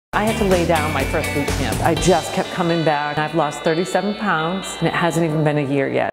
I had to lay down my first boot camp. I just kept coming back. I've lost 37 pounds and it hasn't even been a year yet.